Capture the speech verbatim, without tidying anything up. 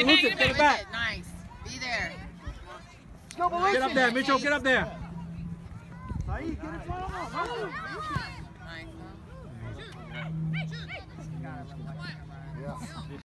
loose it, get it back. It. Nice. Be there. Go, get up there, Mitchell, get up there. Nice.